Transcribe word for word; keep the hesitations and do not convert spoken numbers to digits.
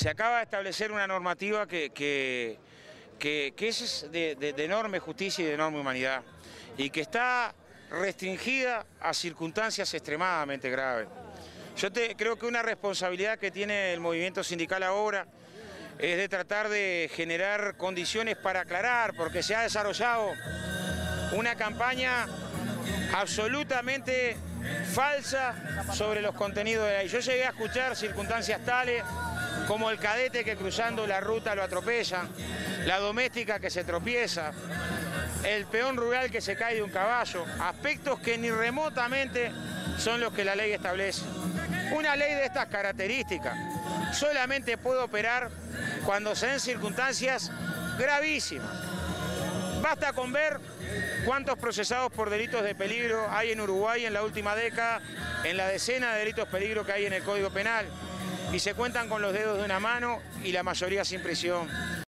Se acaba de establecer una normativa que, que, que, que es de, de, de enorme justicia y de enorme humanidad y que está restringida a circunstancias extremadamente graves. Yo te, creo que una responsabilidad que tiene el movimiento sindical ahora es de tratar de generar condiciones para aclarar, porque se ha desarrollado una campaña absolutamente falsa sobre los contenidos de la ley. Yo llegué a escuchar circunstancias tales como el cadete que cruzando la ruta lo atropella, la doméstica que se tropieza, el peón rural que se cae de un caballo, aspectos que ni remotamente son los que la ley establece. Una ley de estas características solamente puede operar cuando se den circunstancias gravísimas. Basta con ver cuántos procesados por delitos de peligro hay en Uruguay en la última década, en la decena de delitos de peligro que hay en el Código Penal, y se cuentan con los dedos de una mano y la mayoría sin prisión.